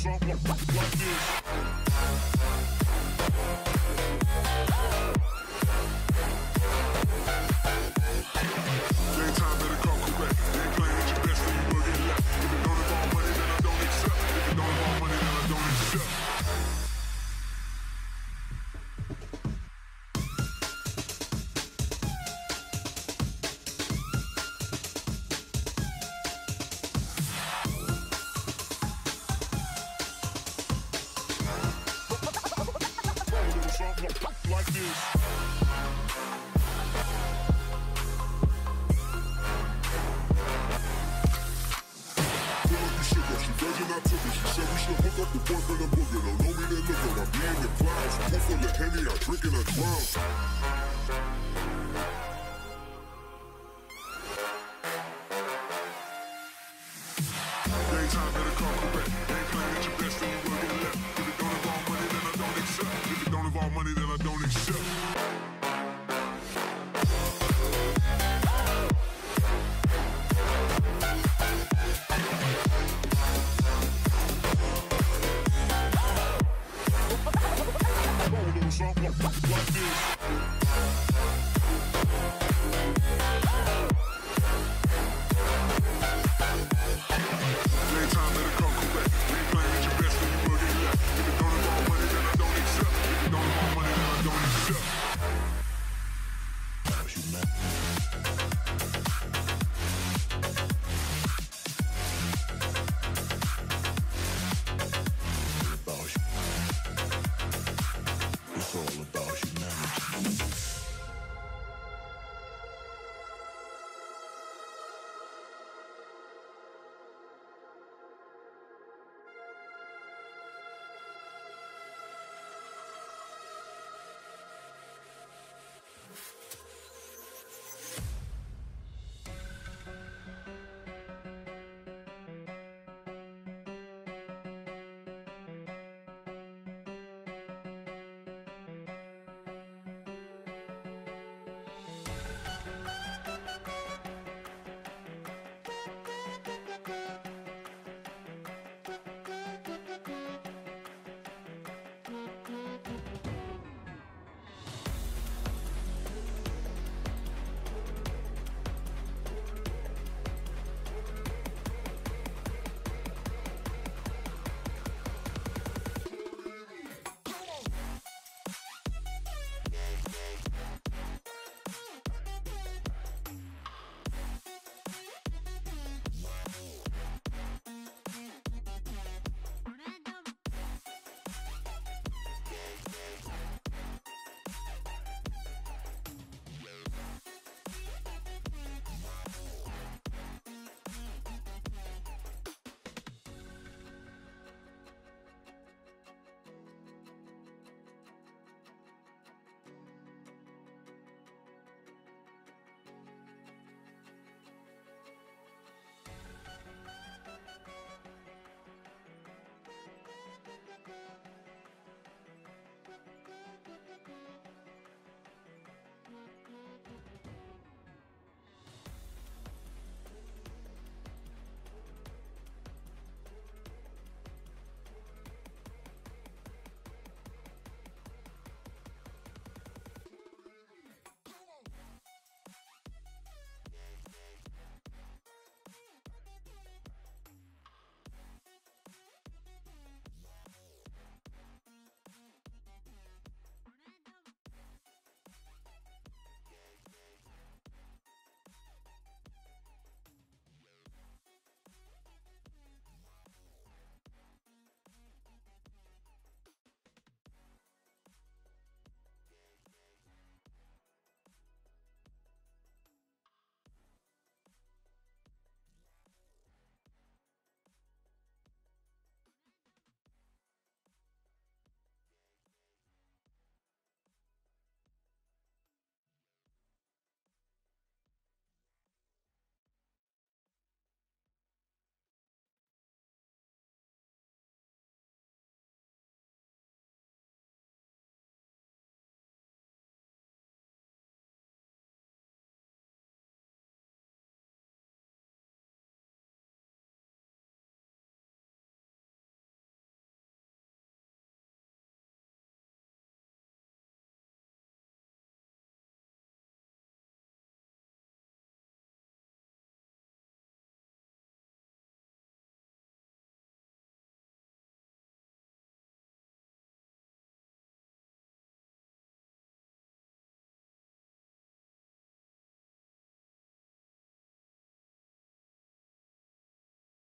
something like this. Daytime better come correct. You ain't playing at your best, then you will get left. If it don't involve money, then I don't accept. If it don't involve money, then I don't accept. Something like this. I took it. She said we should hook up the boyfriend and booger. Don't know me, then look at I'm being the clouds. Pool full of Henny, I drink and I drown. Daytime better come correct. Ain't playing at your best, then you will get left. If it don't involve money, then I don't accept. If it don't involve money, then I